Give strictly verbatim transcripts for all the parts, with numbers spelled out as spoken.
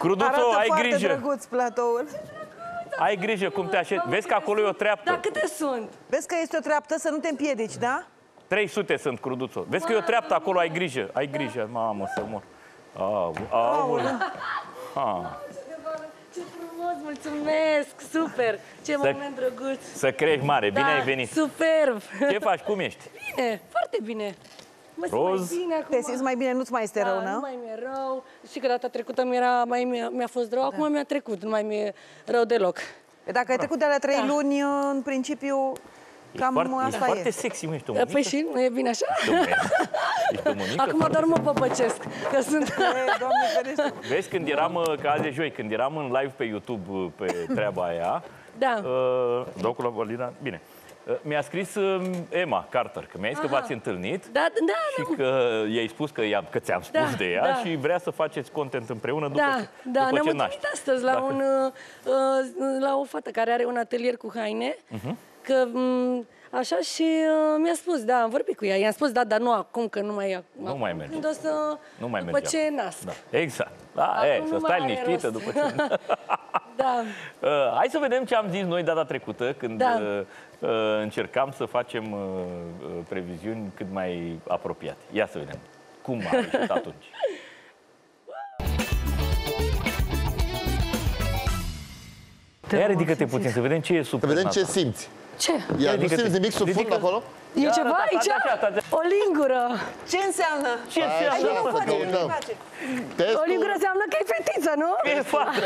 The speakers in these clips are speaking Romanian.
Cruduțo, ai foarte grijă. drăguț platoul. Ai grijă cum te așezi. Vezi că acolo e o treaptă. Da, câte sunt? Vezi că este o treaptă, să nu te împiedici, da? trei sute sunt, Cruduțo. Vezi că e o treaptă acolo, ai grijă. Ai grijă, mamă, să mor. Au, au. Ah. Ce frumos, mulțumesc, super. Ce moment drăguț. Să crești mare, bine Da, ai venit. superb. Ce faci, cum ești? Bine, foarte bine. Mă simt Roz. mai bine acum. Te simți mai bine, nu-ți mai este Da, rău, nu nu? mai mi-e rău. Și că data trecută mi-era, mai mi-a, mi-a fost rău, acum mi-a trecut, nu mai mi-e rău deloc. Dacă ai trecut de la trei Da. luni, în principiu, cam Foarte, asta ești foarte e. sexy, mă, ești o mămică. Păi și, nu e bine așa? Ești o mămică. Acum doar mă păpăcesc, că sunt... E, Doamne ferește. Vezi, când eram, că azi e joi, când eram în live pe YouTube pe treaba aia, Da. uh, docul Valina, bine, uh, mi-a scris uh, Emma Carter, că mi-a zis că v-ați întâlnit Da, da, și da. că i-ai spus că, i-am, că ți-am spus Da, de ea da. și vrea să faceți content împreună după Da, ce, da, după ne-am ce întâlnit naști. astăzi la, Dacă- un, uh, uh, la o fată care are un atelier cu haine, Mhm. că um, așa și uh, mi-a spus, da, am vorbit cu ea, i-am spus, da, dar nu acum, că nu mai Nu acum, mai merge. când o să, Nu mai după merge ce acum. nasc. Da, exact. Da, Acum e, nu să mai stai are liniștită rost. după ce... Da. Uh, hai să vedem ce am zis noi data trecută, când Da. uh, uh, încercam să facem uh, uh, previziuni cât mai apropiate. Ia să vedem cum a ieșit atunci. Ia ridică-te puțin, să vedem ce e sub Să vedem ce pernata. simți. Ce? Ia, nu ridică-te. simți nimic sub fund Ridică. acolo? E Ia, ceva arată, aici? așa, așa, așa. O lingură. Ce înseamnă? Ce Hai, înseamnă? așa, să căutăm. O lingură Testul înseamnă că e fetiță, nu? E fată.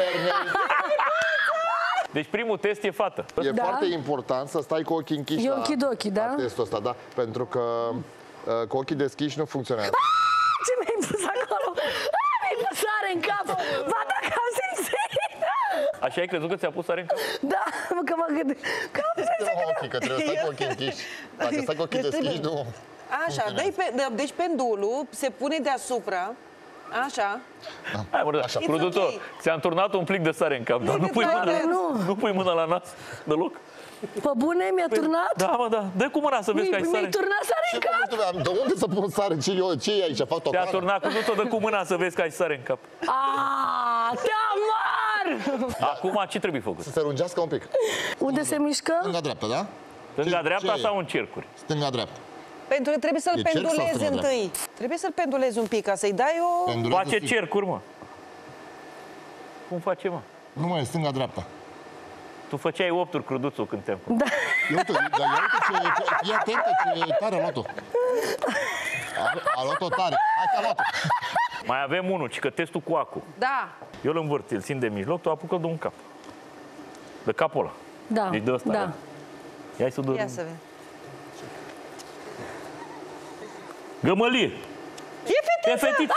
Deci primul test e fată. e Da. foarte important să stai cu ochii închiși Eu la, închid ochii, da? la testul ăsta, da? Pentru că uh, cu ochii deschiși nu funcționează. Ce mi-ai pus acolo? Ah, mi-ai pus sare în cap! Ba, dacă am simțit! Așa ai crezut că ți-a pus sare în cap? Da, mă, că mă gândesc. Că am simțit. Nu ochii, că trebuie să stai cu ochii închiși. Dacă stai cu ochii Deci deschiși, trebuie- nu... Așa, dai pe, de- deci pendulul se pune deasupra, așa. Hai, mă, Așa. Cruduțo, ok. ți-am turnat un plic de sare în cap, dar nu pui, da, mâna, nu. nu pui mâna la nas deloc? Pe bune, mi-a turnat? Da, mă, da. Dă cu mâna să vezi că ai Mi-ai sare. turnat sare în cap? De unde să pun sare? Ce, eu, ce e aici? Fac Te-a tocană? turnat Cruduțo, dă cu mâna să vezi că ai sare în cap. Aaaa, te amar! Acum ce trebuie făcut? Să se rungească un pic. Unde se mișcă? Stânga-dreapta, da? Stânga-dreapta ce e? sau în cercuri? Stânga-dreapta. Pentru că trebuie să-l E cerc sau pendulezi stânga, întâi. Trebuie să-l pendulezi un pic, ca să-i dai o... Pendulezi Face sus. cercuri, mă. Cum face, mă? Nu mai e stânga-dreapta. Tu făceai opturi, Cruduțo, când te-am... Da. Ia uite, dar ia uite ce, ce, fii atentă ce tare a luat-o. A, a luat-o tare. Hai că a luat-o. Mai avem unul, ci că testul cu acu. Da. Eu îl învârt, îl țin de mijloc, tu apucă de un cap. De capul ăla. Da. Deci de ăsta. Da. Ia să Ia să vedem. Gămălie. E E fetiță.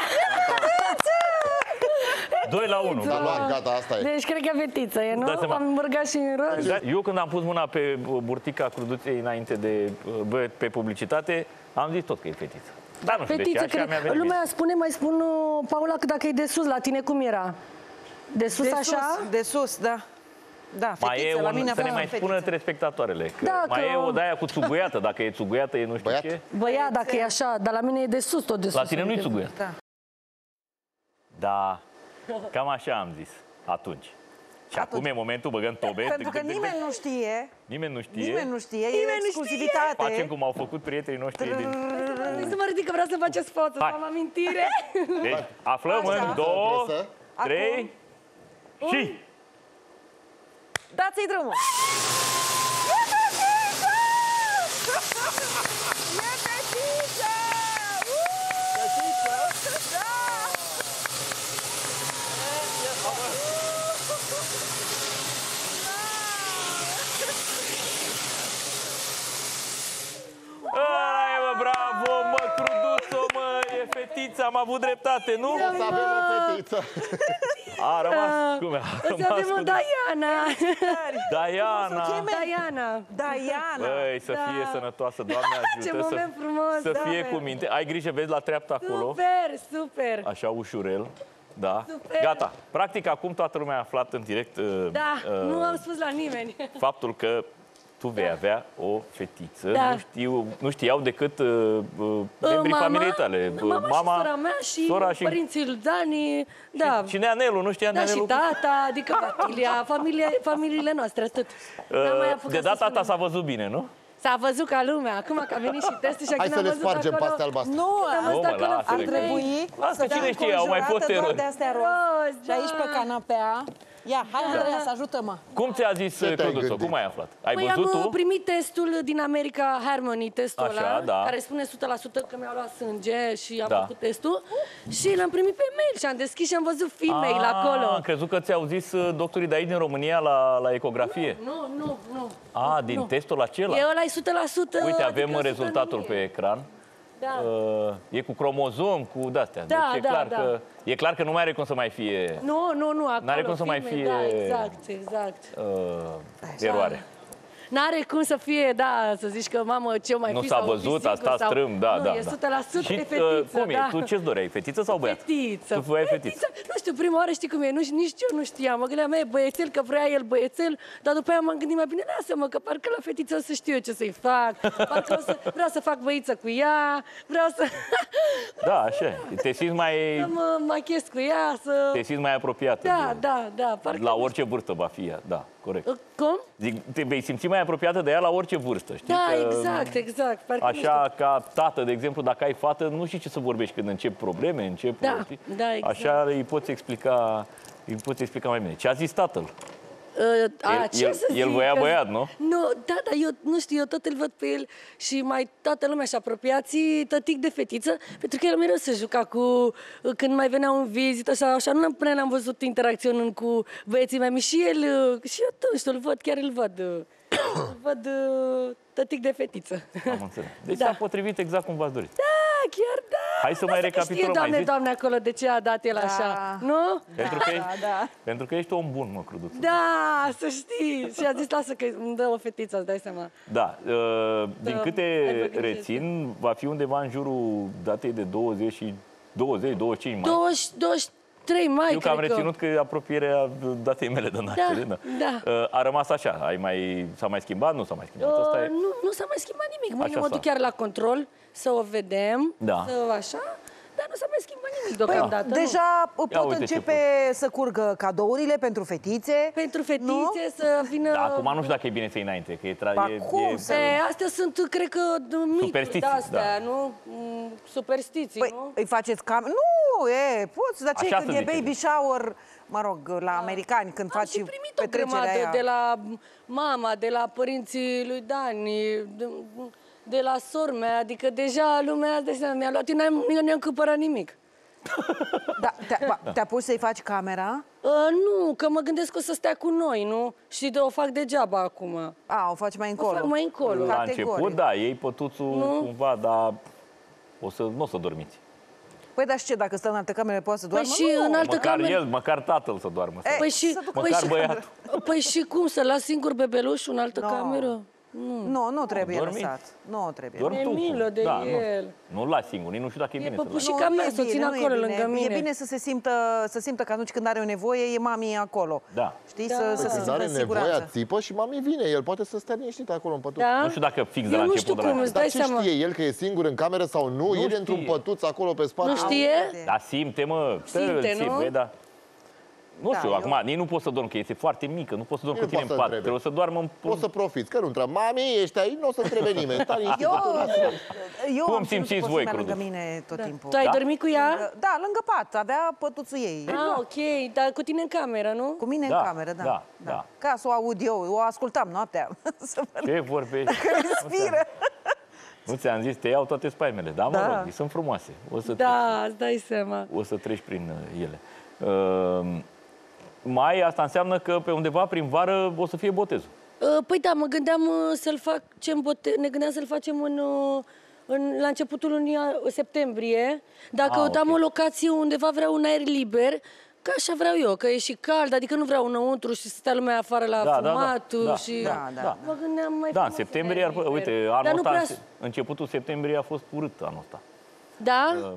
Doi la unu. A luat, gata, asta e. Deci cred că e fetiță, e, nu? Dați seama. Am mărgat și în roz. Da, eu când am pus mâna pe burtica Cruduței înainte de bă, pe publicitate, am zis tot că e fetiță. Dar nu știu de ce, Fetiță, așa mi-a cred. venit. Lumea spune, mai spun, uh, Paula, că dacă e de sus, la tine cum era? De sus, De așa? sus, de sus, da. Da, Mai e fetiță, la un, mine a să ne fost mai fetiță. spună telespectatoarele, că Da, mai că- e o de-aia cu țuguiată, dacă e țuguiată e nu știu Băiat. ce. Băia, dacă e așa, dar la mine e de sus, tot de sus. La tine nu-i adică- țuguiată. Da. Da, cam așa am zis atunci. Și acum Atunci. e momentul, băgăm tobe. Pentru că nimeni nu știe, nimeni nu știe. nimeni nu știe, Nimeni e nu exclusivitate. Facem cum au făcut prietenii noștri din... Să mă ridic că vreau să faceți foto, să Hai. am amintire. Deci, aflăm Așa. în două, Presă. trei și... Dați-i drumul! E fetiță! Fetiță? Da! Ai, mă, bravo, mă, Cruduțo, mă, e fetiță, am avut dreptate, nu? Să avem o fetiță. A rămas, cum a O să rămas avem o cu... Diana. Diana. Diana. Diana! Băi, să fie Da. sănătoasă, Doamne Ce ajută, să, moment frumos, să fie Doamne. cu minte. Ai grijă, vezi la treaptă acolo, Super, super. așa ușurel. Da. Super. Gata. Practic, acum toată lumea a aflat în direct uh, Da, uh, nu am spus la nimeni. faptul că tu vei avea o fetiță, Da. nu, știu, nu știau decât uh, uh, membrii Mama, familiei tale. Uh, Mama, mama și sora mea și sora și, părinții Dani, da. și Neanelu, nu știa Da, și Neanelu? tata, adică familia, familia, familiile noastre, atât. N-am mai Uh, apucat de să data asta spunem. s-a văzut bine, nu? S-a văzut ca lumea, acum că a venit și testul și Hai acum să am le văzut spargem acolo. pastea albastră. Nu, Am Nu, văzut mă, acolo lasă-le. ar femei. trebui Lasă, să cine fii știe, au mai fost înconjurată doar erori. de astea roz. Roz, Și aici pe da. canapea. Ia, hai Andreea, să ajută-mă. Cum ți-a zis Ce te-ai Cruduțo? gândit? Cum ai aflat? Ai Păi văzut am tu? uh, primit testul din America Harmony, testul Așa, ăla, da. care spune o sută la sută că mi-au luat sânge și am Da. făcut testul. Și l-am primit pe mail și am deschis și am văzut female Ah, acolo. Am crezut că ți-au zis uh, doctorii de aici din România la, la ecografie. Nu, nu, nu. Ah, din nu. testul acela. E ăla e o sută la sută. Uite, avem adică rezultatul o sută pe ecran. Da. Uh, e cu cromozom, cu de-astea. Da, deci e, da, clar da. Că, e clar că nu mai are cum să mai fie Nu, nu, nu, acolo. N-are cum să mai female, fie- Da, exact, exact. uh, eroare. N-are cum să fie, da, să zici că, mamă, ce mai Nu fi s-a sau fi văzut, a singur stat sau... strâm, da, nu, da. e o sută la sută Și e uh, fetiță, cum e? da. Tu ce-ți doreai? Fetiță sau băiat? Fetiță. Tu voiai fetiță. Nu știu, prima oară știi cum e, nu, nici eu nu știam. Mă gândeam, e băiețel, că vrea el băiețel, dar după aia m-am gândit mai bine, lasă-mă, că parcă la fetiță o să știu eu ce să-i fac, parcă o să, vreau să fac băiță cu ea, vreau să, Da, așa. e. Te simți mai, să mă machez cu ea, să... te simți mai apropiată. Da, de, da, da, parcă... La orice vârstă va fi ea, da, corect. Cum? Zic, te vei simți mai apropiată de ea la orice vârstă, știi? Da, că, exact, exact. Parcă nu știu. Așa, ca tată, de exemplu, dacă ai fată, nu știi ce să vorbești când încep probleme, încep, Da, știi? da, exact. Așa îi poți explica, îi poți explica mai bine. Ce a zis tatăl? Uh, a, El- ce el- să el zic? voia Că- băiat, nu? Nu, da, da, eu nu știu, eu tot îl văd pe el și mai toată lumea și apropiații tătic de fetiță, pentru că el mereu se juca cu, când mai veneau în vizită sau așa, nu prea l-am văzut interacționând cu băieții mai mici și el, uh, și eu tot știu, îl văd, chiar îl văd, uh, îl văd uh, tătic de fetiță. Am înțeles. Deci Da. s-a potrivit exact cum v-ați dorit. Da, chiar da. Hai să Da, mai că recapitulăm, Știe, mai doamne, zi. doamne, acolo de ce a dat el așa, nu? Pentru, că ești, da. pentru că ești om bun, mă, Cruduț. Da, să știi. Și a zis, lasă că îmi dă o fetiță, îți dai seama. Da, uh, din Da, câte ai văzut rețin, va fi undeva în jurul datei de douăzeci și douăzeci douăzeci și cinci mai. douăzeci, douăzeci și trei mai, Eu că am cred reținut că e apropierea datei mele de naștere. Da, da. Uh, A rămas așa. Ai mai, s-a mai schimbat? Nu s-a mai schimbat. Asta Uh, e... nu, nu s-a mai schimbat nimic. Mâine Așa mă s-a. duc chiar la control să o vedem, Da. să așa, dar nu s-a mai schimbat nimic deocamdată. nu. Deja pot uite ce începe să curgă cadourile pentru fetițe. Pentru fetițe Nu? să vină... Da, acum nu știu dacă e bine să-i înainte, că e... Tra... Ba e, cum e... să- E, astea sunt, cred că, mituri Superstiții, de-astea, da. nu? Mm, Superstiții, Păi, nu? îi faceți cam... Nu, e, poți, dar ce Așa când să e zice. baby shower, mă rog, la americani, când Am faci și primit o petrecerea grămadă aia. de la mama, de la părinții lui Dani, de, de la sora mea, adică deja lumea de seama mi-a luat, eu n-am, eu n-am cumpărat nimic. Da, te-a, ba, te-a pus să-i faci camera? Uh, nu, că mă gândesc că o să stea cu noi, nu? Și de o fac degeaba acum. A, o faci mai încolo. fac mai încolo. La Categoric. început, da, iei pătuțul Nu. cumva, dar o să, nu o să dormiți. Păi, dar și ce, dacă stă în altă cameră, poate să Păi doarmă? și Nu. în altă Măcar cameră... el, măcar tatăl să doarmă. E, Păi și, să ducă păi, măcar și, băiatul. păi și cum, să las singur bebelușul în altă No. cameră? Nu, nu trebuie dormiți. lăsat. Nu trebuie. Dorm Mi-e tu. milă de da, el. Nu, nu-l lași singur, nici nu știu dacă e, E bine să-l lași. păpușica mea, e să o țin bine, nu e acolo bine. lângă mine. E bine să se simtă, să simtă că atunci când are o nevoie, e mami acolo. Da. Știi, Da. să, să se Când simtă are în nevoie, siguranță. țipă și mami vine. El poate să stea liniștit acolo în pătuț. Da? Nu știu dacă fix de Eu la nu început știu de la cum, îți Dar dai ce seama. știe el, că e singur în cameră sau nu? Nu el e într-un știe. pătuț acolo pe spate. Nu știe? Da, simte, mă. Simte, Simte, nu? Băi, da. Nu Da, știu, eu- acum, nici nu pot să dorm, că este foarte mică, nu pot să dorm Nu cu tine poți în să pat. întrebe. Trebuie să doarmă în... Poți să profiți, că nu întreabă. Mami, ești aici, nu o să întrebe nimeni. Stai liniștit. Eu, eu Cum am ținut simțiți pe voi, soția lângă Crudu? mine tot Da. timpul. Tu ai Da? dormit cu ea? Da, lângă pat, avea pătuțul ei. Ah, ok, dar cu tine în cameră, nu? Cu mine Da, în cameră, da. da, da. Ca să o aud eu, o ascultam noaptea. Să văd Ce vorbești? că respiră. Nu ți-am zis, te iau toate spaimele. Da, mă Da. rog, sunt frumoase. O să, Da, îți dai seama. o să treci prin uh, ele. Uh, mai, asta înseamnă că pe undeva prin vară o să fie botezul. Uh, Păi da, mă gândeam uh, să-l fac, ce bote... ne gândeam să-l facem în, uh, în, la începutul lunii a- septembrie, dar Ah, căutam ok. o locație undeva vreau un aer liber, că așa vreau eu, că e și cald, adică nu vreau înăuntru și să stea lumea afară la Da, da, da. fumat Da, și... da, da. Mă gândeam mai Da, în frumos septembrie, un ar, aer liber. uite, Dar anul nu ăsta, prea... în se- începutul septembrie a fost urât anul ăsta. Da? Uh,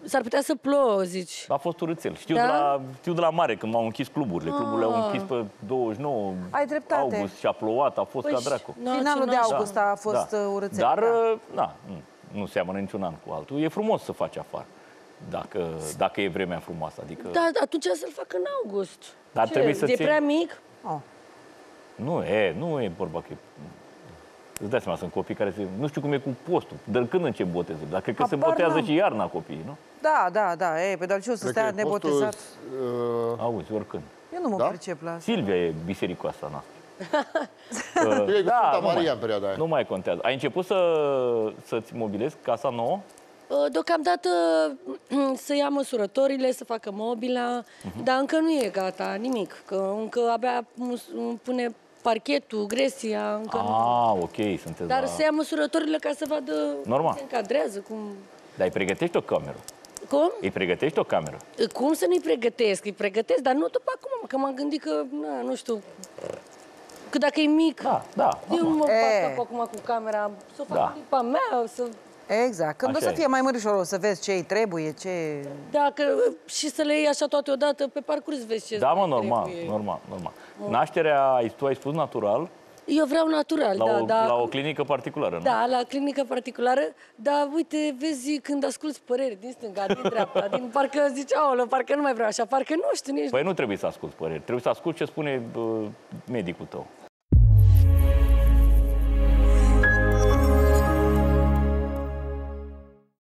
S-ar putea să plouă, zici. A fost urâțel. Știu, Da? de la, știu de la mare, când m-au închis cluburile. Cluburile au închis pe douăzeci și nouă Ai dreptate. august și a plouat, a fost Păi ca și- dracu. Na, Finalul ce de nașpa. august a fost Da. uh, urâțel. Dar, da. na, nu, nu seamănă niciun an cu altul. E frumos să faci afară, dacă, dacă e vremea frumoasă. Adică, Da, atunci să-l fac în august. Dar Ce, trebuie să e ții- prea mic? Oh. nu e, nu e vorba că e... Îți dai seama, sunt copii care se... Nu știu cum e cu postul, dar când încep botezul? Dar cred că se Habar botează n-am. și iarna copiii, nu? Da, da, da, e, pe dar ce o să Cred stea că e postul, nebotezat? uh, Auzi, oricând. Eu nu mă Da? pricep la asta. Silvia e bisericoasa noastră. e cu Sfânta nu mai- Maria în perioada aia. Nu mai contează. Ai început să, să-ți mobilezi casa nouă? Uh, Deocamdată să ia măsurătorile, să facă mobila, dar încă nu e gata, nimic. Că încă abia mus- pune parchetul, gresia, încă nu. Ah, ok, sunteți Dar la... să ia măsurătorile ca să vadă Normal. cum se încadrează, cum... Dar îi pregătești o cameră. Cum? Îi pregătești o cameră. Cum să nu-i pregătesc? Îi pregătesc, dar nu după acum, că m-am gândit că, na, nu știu, că dacă e mic, Da, da. eu nu mă E. fac acum cu camera, să o fac Da. da. lipa mea, să... Exact. Când Așa o să e. fie mai mărișor, o să vezi ce îi trebuie, ce... Dacă, și să le iei așa toate odată, pe parcurs vezi ce Da, mă, îți normal, trebuie. normal, normal. Nașterea, ai- tu ai spus natural, Eu vreau natural, la, da, o, da. la o clinică particulară, nu? Da, la clinică particulară, dar uite, vezi, când asculți păreri din stânga, din dreapta, din parcă zici, aoleu, parcă nu mai vreau așa, parcă nu știu nici... Păi nu trebuie să asculți păreri, trebuie să asculți ce spune uh, medicul tău.